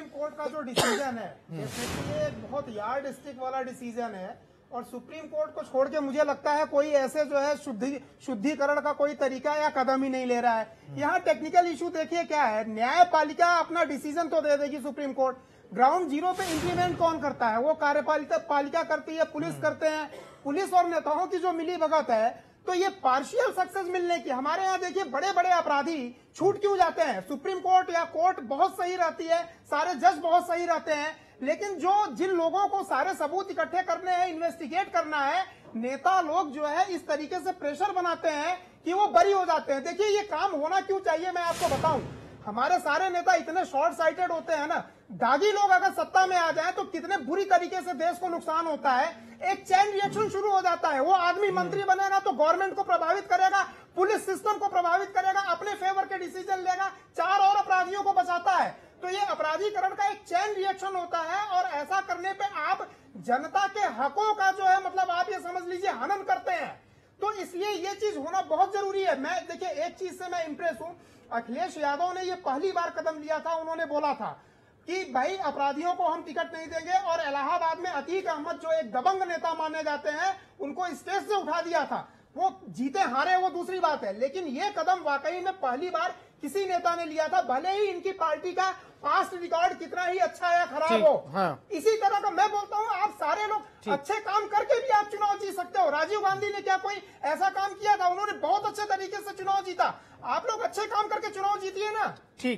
Court का जो decision है ये एक बहुत यार्ड स्टिक वाला डिसीजन है और सुप्रीम कोर्ट को छोड़ के मुझे लगता है कोई ऐसे जो है शुद्धिकरण का कोई तरीका या कदम ही नहीं ले रहा है। यहाँ टेक्निकल इशू देखिए क्या है, न्यायपालिका अपना डिसीजन तो दे देगी सुप्रीम कोर्ट, ग्राउंड जीरो पे इंप्लीमेंट कौन करता है? वो कार्यपालिका करती है, पुलिस करते हैं। पुलिस और नेताओं की जो मिली भगत है, तो ये पार्शियल सक्सेस मिलने की, हमारे यहाँ देखिए बड़े बड़े अपराधी छूट क्यों जाते हैं? सुप्रीम कोर्ट या कोर्ट बहुत सही रहती है, सारे जज बहुत सही रहते हैं, लेकिन जिन लोगों को सारे सबूत इकट्ठे करने हैं, इन्वेस्टिगेट करना है, नेता लोग जो है इस तरीके से प्रेशर बनाते हैं कि वो बरी हो जाते हैं। देखिए ये काम होना क्यों चाहिए मैं आपको बताऊं, हमारे सारे नेता इतने शॉर्ट साइटेड होते हैं ना, दागी लोग अगर सत्ता में आ जाए तो कितने बुरी तरीके से देश को नुकसान होता है। एक चैन रिएक्शन शुरू हो जाता है, वो आदमी मंत्री बनेगा तो गवर्नमेंट को प्रभावित करेगा, पुलिस सिस्टम को प्रभावित करेगा, अपने फेवर के डिसीजन लेगा, 4 और अपराधियों को बचाता है। तो ये अपराधीकरण का एक चैन रिएक्शन होता है और ऐसा करने पे आप जनता के हकों का जो है मतलब आप ये समझ लीजिए हनन करते हैं। तो इसलिए ये चीज होना बहुत जरूरी है। मैं देखिए एक चीज से मैं इंप्रेस हूं, अखिलेश यादव ने ये पहली बार कदम लिया था, उन्होंने बोला था कि भाई अपराधियों को हम टिकट नहीं देंगे, और इलाहाबाद में अतीक अहमद जो एक दबंग नेता माने जाते हैं उनको स्टेज से उठा दिया था। वो जीते हारे वो दूसरी बात है, लेकिन ये कदम वाकई में पहली बार किसी नेता ने लिया था, भले ही इनकी पार्टी का पास्ट रिकॉर्ड कितना ही अच्छा या खराब हो। हाँ। इसी तरह का मैं बोलता हूँ, आप सारे लोग अच्छे काम करके भी आप चुनाव जीत सकते हो। राजीव गांधी ने क्या कोई ऐसा काम किया था? उन्होंने बहुत अच्छे तरीके से चुनाव जीता। आप लोग अच्छे काम करके चुनाव जीतिए ना।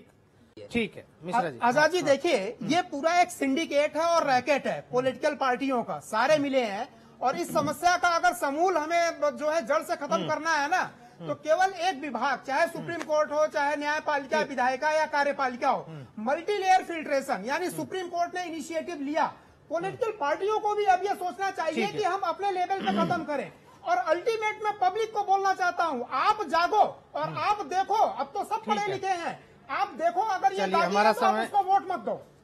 ठीक है मिश्रा जी। आजाद जी देखिए, ये पूरा एक सिंडिकेट है और रैकेट है पॉलिटिकल पार्टियों का, सारे मिले हैं, और इस समस्या का अगर समूल हमें जो है जड़ से खत्म करना है ना, तो केवल एक विभाग, चाहे सुप्रीम कोर्ट हो, चाहे न्यायपालिका, विधायिका या कार्यपालिका हो, मल्टी लेयर फिल्ट्रेशन, यानी सुप्रीम कोर्ट ने इनिशिएटिव लिया, पॉलिटिकल पार्टियों को भी अब ये सोचना चाहिए कि हम अपने लेवल पे खत्म करें। और अल्टीमेट में पब्लिक को बोलना चाहता हूँ, आप जागो और आप देखो, अब तो सब पढ़े लिखे हैं, आप देखो अगर ये हमारा समय उसको वोट मत दो।